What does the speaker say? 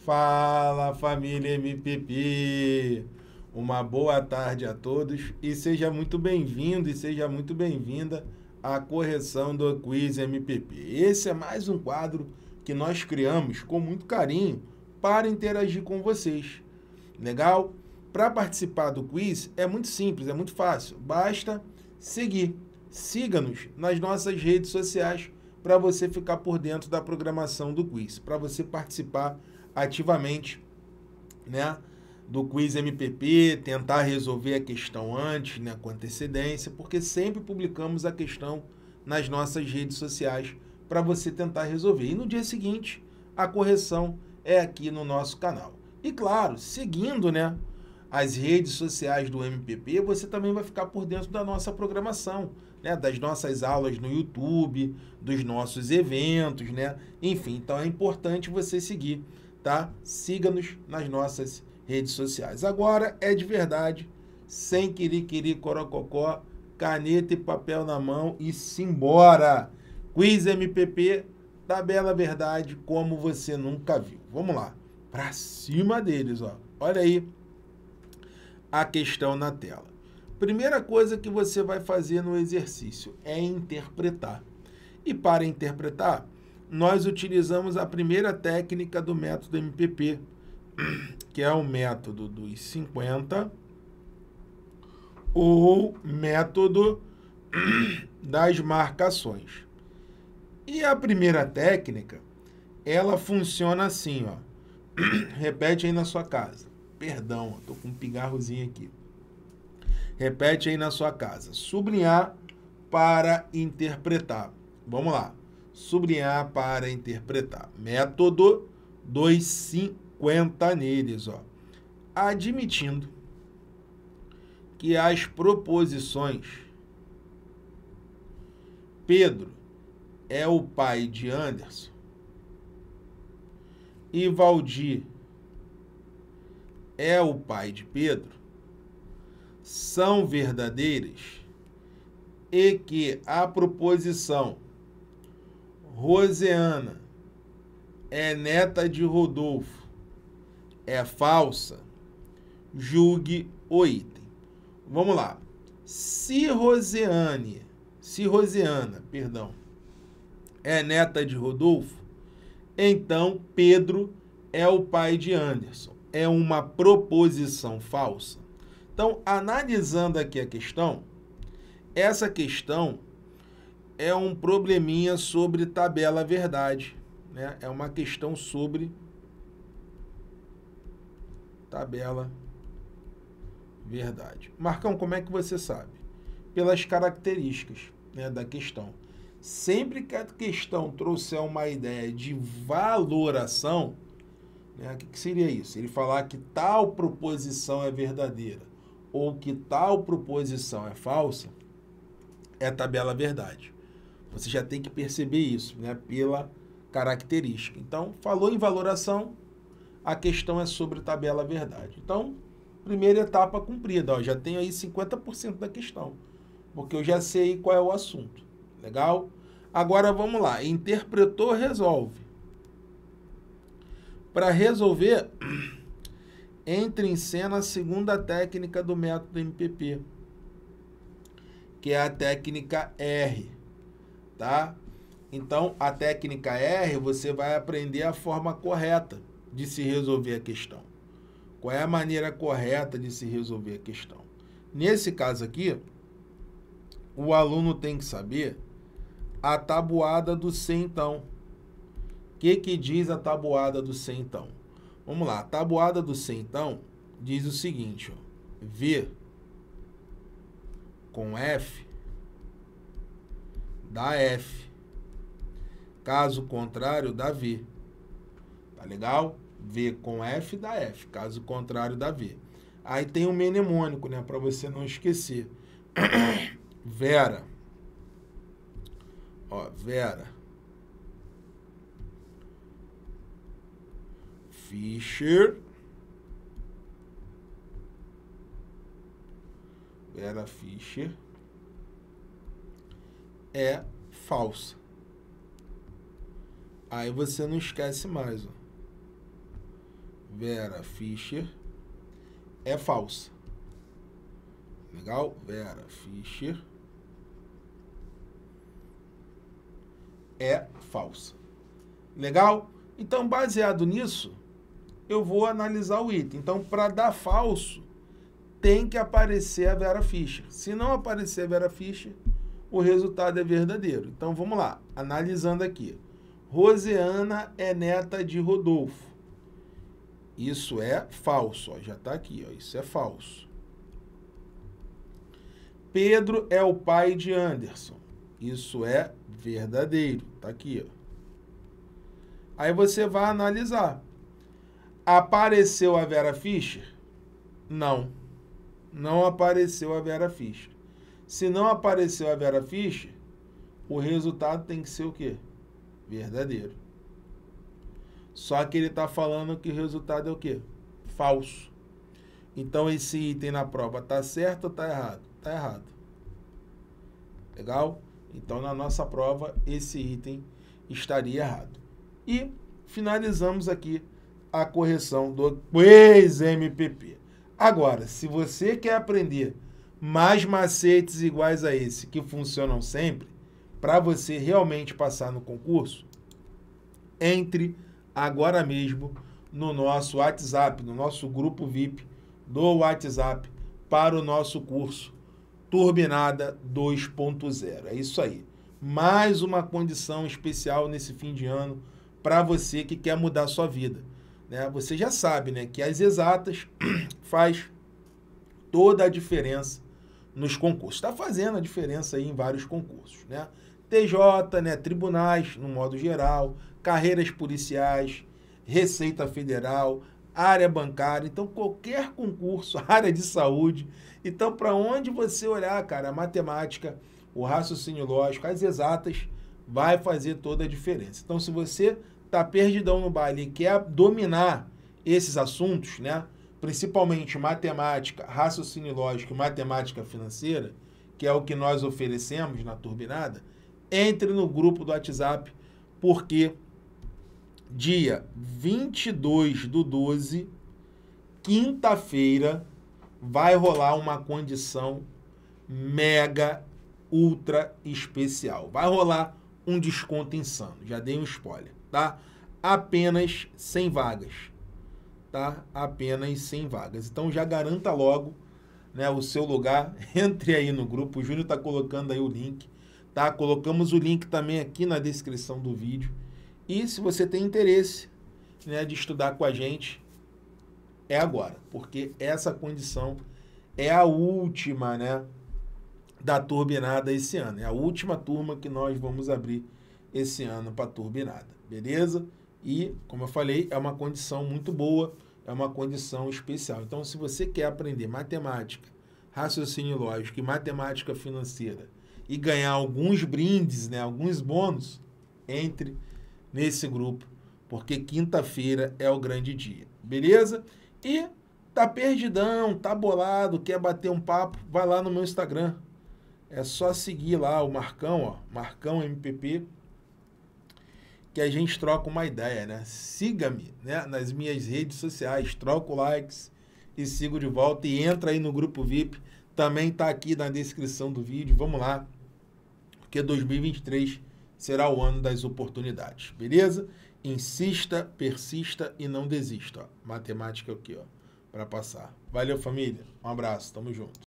Fala, família MPP! Uma boa tarde a todos e seja muito bem-vindo e seja muito bem-vinda à correção do Quiz MPP. Esse é mais um quadro que nós criamos com muito carinho para interagir com vocês. Legal? Para participar do quiz é muito simples, é muito fácil. Basta seguir. Siga-nos nas nossas redes sociais para você ficar por dentro da programação do quiz, para você participar ativamente, né, do quiz MPP, tentar resolver a questão antes, né, com antecedência, porque sempre publicamos a questão nas nossas redes sociais para você tentar resolver. E no dia seguinte, a correção é aqui no nosso canal. E claro, seguindo, né, as redes sociais do MPP, você também vai ficar por dentro da nossa programação, né, das nossas aulas no YouTube, dos nossos eventos, né? Enfim, então é importante você seguir, tá? Siga-nos nas nossas redes sociais. Agora é de verdade, sem querer corococó, caneta e papel na mão e simbora! Quiz MPP da Bela Verdade, como você nunca viu. Vamos lá, pra cima deles, ó. Olha aí a questão na tela. Primeira coisa que você vai fazer no exercício é interpretar. E para interpretar, nós utilizamos a primeira técnica do método MPP, que é o método dos 50 ou método das marcações. E a primeira técnica, ela funciona assim, ó. Repete aí na sua casa. Perdão, estou com um pigarrozinho aqui. Repete aí na sua casa. Sublinhar para interpretar. Vamos lá. Sublinhar para interpretar. Método dos 50 neles, ó. Admitindo que as proposições Pedro é o pai de Anderson e Valdir é o pai de Pedro, são verdadeiras e que a proposição Roseana é neta de Rodolfo é falsa, julgue o item. Vamos lá. Se Roseana, é neta de Rodolfo, então Pedro é o pai de Anderson. É uma proposição falsa. Então, analisando aqui a questão, essa questão é um probleminha sobre tabela verdade, né? É uma questão sobre tabela verdade. Marcão, como é que você sabe? Pelas características, né, da questão. Sempre que a questão trouxer uma ideia de valoração, né, o que seria isso? Ele falar que tal proposição é verdadeira ou que tal proposição é falsa, é tabela verdade. Você já tem que perceber isso, né, pela característica. Então, falou em valoração, a questão é sobre tabela verdade. Então, primeira etapa cumprida, ó, já tenho aí 50% da questão, porque eu já sei qual é o assunto. Legal? Agora vamos lá, interpretou, resolve. Para resolver, entra em cena a segunda técnica do método MPP, que é a técnica R, tá? Então, a técnica R, você vai aprender a forma correta de se resolver a questão. Qual é a maneira correta de se resolver a questão? Nesse caso aqui, o aluno tem que saber a tabuada do centão. O que diz a tabuada do centão? Vamos lá, a tabuada do centão diz o seguinte, ó, V com F dá F. Caso contrário, dá V. Tá legal? V com F dá F. Caso contrário, dá V. Aí tem um mnemônico, né? Para você não esquecer. Vera. Ó, Vera. Fischer. Vera Fischer é falsa. Aí você não esquece mais, ó. Vera Fischer é falsa. Legal? Vera Fischer é falsa. Legal? Então, baseado nisso, eu vou analisar o item. Então, para dar falso, tem que aparecer a Vera Fischer. Se não aparecer a Vera Fischer, o resultado é verdadeiro. Então, vamos lá. Analisando aqui. Rosiana é neta de Rodolfo. Isso é falso. Ó, já está aqui. Ó, isso é falso. Pedro é o pai de Anderson. Isso é verdadeiro. Está aqui. Ó. Aí você vai analisar. Apareceu a Vera Fischer? Não. Não apareceu a Vera Fischer. Se não apareceu a Vera Fischer, o resultado tem que ser o quê? Verdadeiro. Só que ele está falando que o resultado é o quê? Falso. Então, esse item na prova está certo ou está errado? Está errado. Legal? Então, na nossa prova, esse item estaria errado. E finalizamos aqui a correção do Quiz MPP. Agora, se você quer aprender mais macetes iguais a esse, que funcionam sempre, para você realmente passar no concurso, entre agora mesmo no nosso WhatsApp, no nosso grupo VIP do WhatsApp, para o nosso curso Turbinada 2.0. É isso aí. Mais uma condição especial nesse fim de ano para você que quer mudar a sua vida. Né? Você já sabe, né, que as exatas faz toda a diferença nos concursos. Está fazendo a diferença aí em vários concursos. Né? TJ, né, tribunais, no modo geral, carreiras policiais, Receita Federal, área bancária. Então, qualquer concurso, área de saúde. Então, para onde você olhar, cara, a matemática, o raciocínio lógico, as exatas, vai fazer toda a diferença. Então, se você está perdidão no baile e quer dominar esses assuntos, né, principalmente matemática, raciocínio lógico e matemática financeira, que é o que nós oferecemos na Turbinada, entre no grupo do WhatsApp, porque dia 22/12, quinta-feira, vai rolar uma condição mega, ultra especial. Vai rolar um desconto insano. Já dei um spoiler, tá? Apenas 100 vagas, tá? Apenas 100 vagas. Então já garanta logo, né, o seu lugar. Entre aí no grupo. O Júnior tá colocando aí o link, tá? Colocamos o link também aqui na descrição do vídeo. E se você tem interesse, né, de estudar com a gente, é agora, porque essa condição é a última, né, da Turbinada esse ano. É a última turma que nós vamos abrir esse ano para a Turbinada, beleza? E, como eu falei, é uma condição muito boa, é uma condição especial. Então, se você quer aprender matemática, raciocínio lógico e matemática financeira e ganhar alguns brindes, né, alguns bônus, entre nesse grupo, porque quinta-feira é o grande dia, beleza? E tá perdidão, tá bolado, quer bater um papo, vai lá no meu Instagram. É só seguir lá o Marcão, ó, Marcão MPP, que a gente troca uma ideia, né? Siga-me, né, nas minhas redes sociais, troca likes e sigo de volta e entra aí no grupo VIP, também tá aqui na descrição do vídeo. Vamos lá, porque 2023 será o ano das oportunidades, beleza? Insista, persista e não desista. Ó. Matemática aqui, ó, para passar. Valeu, família. Um abraço, tamo junto.